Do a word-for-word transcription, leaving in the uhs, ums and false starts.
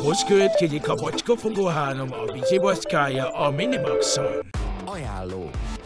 Most következik a Macskafogó három a vízibaszkája a Minimaxon. Ajánló.